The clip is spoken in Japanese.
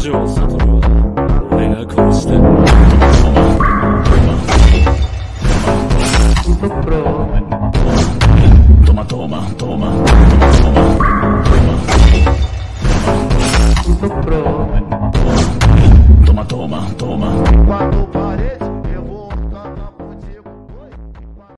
条悟は俺が殺した。 トマトマトマトマトマ